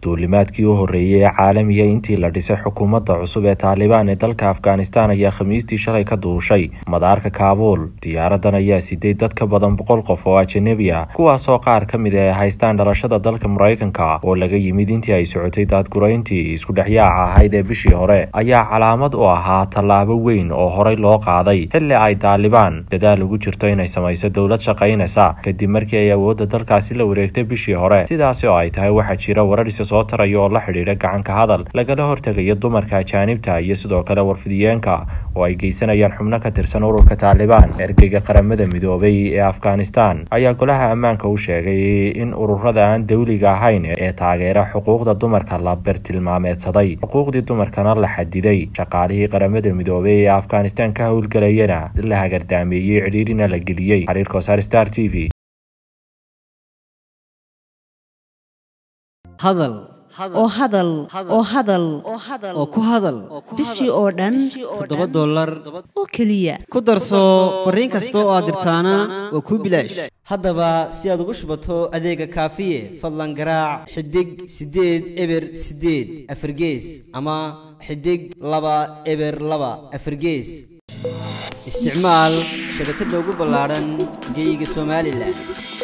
duulimaadkii u horeeyay ee caalamiga intii la dhisay xukuumadda cusub ee Taliban ee dalka Afghanistan ayaa Khamiistii shalay ka duushay madaarka Kabul. Diyaaradan ayaa siday dad ka badan 100 qof oo ajnabi ah, kuwaas oo qaar ka mid ah haystaan dhalashada dalka Mareykanka oo laga yimid intii ay socotay daadgurayntii isku dhexyaaca ahayd ee bishii hore, ayaa calaamad u ahaa tallaabo weyn oo horey loo qaaday xilli ay Taliban dadaal ugu jirto inay samayso dawlad shaqaynaysa kadib markii ay awoodda dalkaasi la wareegtay bishii hore. Sidaas oo ay tahay waxaa jira warar soo tarayo oo la xiriira gacan ka hadal lagala hortagayo dumarka ajaanibta iyo sidoo kale warfidiyeenka oo ay geysanayaan xubno ka tirsan ururka Taliban. Ergeyga qaramada midoobay ee Afghanistan ayaa golaha ammaanka u sheegay in ururada aan dawliga ahayn ee taageera xuquuqda dumarka la bartilmaameedsaday, xuquuqdii dumarkana la xadiday. Shaqaalihii qaramada midoobay ee Afghanistan ka howlgalayana la hagardaameeyay, cidhiidhina la geliyay. Xiriirka Star TV. hadal oo ku hadal bishii oo dhan $7 oo kaliya ku darso fariin kasta oo aad dirtaana waa ku bilaash. haddaba si aad ugu shubato adeega kaafiye fadlan garaac xidig 8 eber 8 afargees ama xidig 2 eber 2 afargees. isticmaal shabakadda ugu ballaaran geyga Soomaaliland.